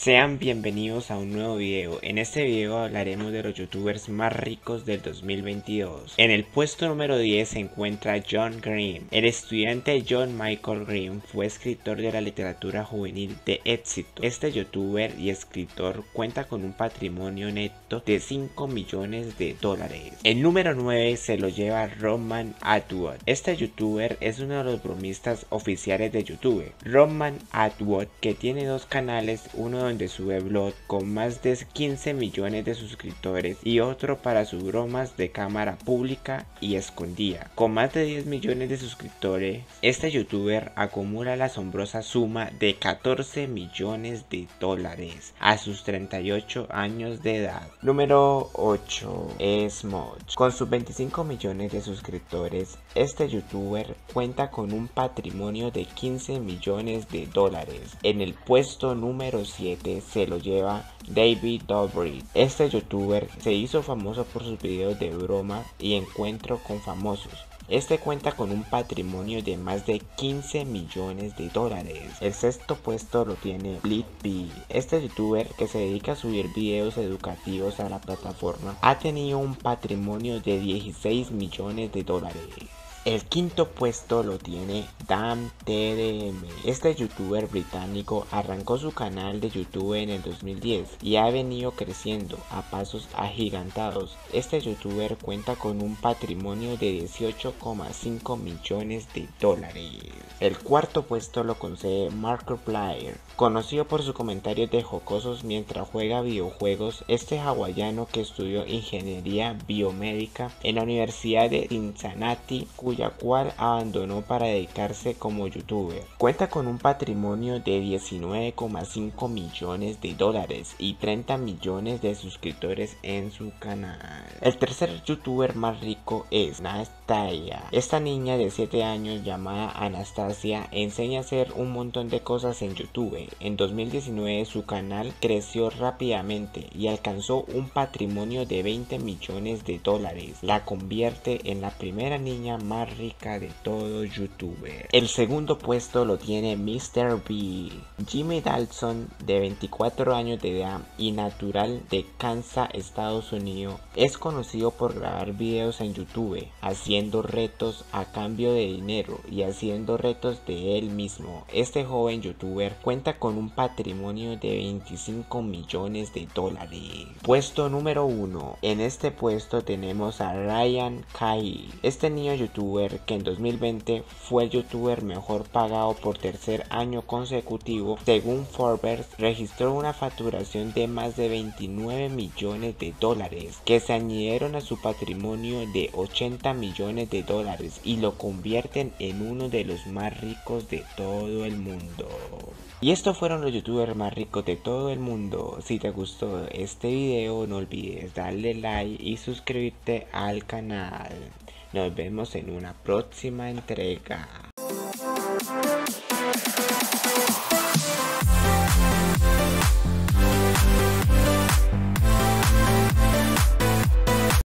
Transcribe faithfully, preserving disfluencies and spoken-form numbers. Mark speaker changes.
Speaker 1: Sean bienvenidos a un nuevo video. En este video hablaremos de los youtubers más ricos del dos mil veintidós. En el puesto número diez se encuentra John Green. El estudiante John Michael Green fue escritor de la literatura juvenil de éxito. Este youtuber y escritor cuenta con un patrimonio neto de cinco millones de dólares. El número nueve se lo lleva Roman Atwood. Este youtuber es uno de los bromistas oficiales de YouTube. Roman Atwood, que tiene dos canales, uno donde sube vlog con más de quince millones de suscriptores y otro para sus bromas de cámara pública y escondida. Con más de diez millones de suscriptores, este youtuber acumula la asombrosa suma de catorce millones de dólares a sus treinta y ocho años de edad. Número ocho. Smosh. Con sus veinticinco millones de suscriptores, este youtuber cuenta con un patrimonio de quince millones de dólares. En el puesto número siete se lo lleva David Dobrik. Este youtuber se hizo famoso por sus videos de broma y encuentro con famosos. Este cuenta con un patrimonio de más de quince millones de dólares. El sexto puesto lo tiene Blippi. Este youtuber, que se dedica a subir videos educativos a la plataforma, ha tenido un patrimonio de dieciséis millones de dólares. El quinto puesto lo tiene DamnTDM. Este youtuber británico arrancó su canal de YouTube en el dos mil diez y ha venido creciendo a pasos agigantados. Este youtuber cuenta con un patrimonio de dieciocho coma cinco millones de dólares. El cuarto puesto lo concede Markiplier. Conocido por sus comentarios de jocosos mientras juega videojuegos, este hawaiano que estudió ingeniería biomédica en la Universidad de Cincinnati, cuya cual abandonó para dedicarse como youtuber. Cuenta con un patrimonio de diecinueve coma cinco millones de dólares y treinta millones de suscriptores en su canal. El tercer youtuber más rico es Anastasia. Esta niña de siete años llamada Anastasia enseña a hacer un montón de cosas en YouTube. En dos mil diecinueve su canal creció rápidamente y alcanzó un patrimonio de veinte millones de dólares. La convierte en la primera niña más rica de todo youtuber. El segundo puesto lo tiene míster B. Jimmy Dalton, de veinticuatro años de edad y natural de Kansas, Estados Unidos, es conocido por grabar videos en YouTube, haciendo retos a cambio de dinero y haciendo retos de él mismo. Este joven youtuber cuenta con un patrimonio de veinticinco millones de dólares. Puesto número uno. En este puesto tenemos a Ryan Kyle. Este niño youtuber, que en dos mil veinte fue el youtuber mejor pagado por tercer año consecutivo, según Forbes, registró una facturación de más de veintinueve millones de dólares, que se añadieron a su patrimonio de ochenta millones de dólares y lo convierten en uno de los más ricos de todo el mundo. Y estos fueron los youtubers más ricos de todo el mundo. Si te gustó este video, no olvides darle like y suscribirte al canal. Nos vemos en una próxima entrega.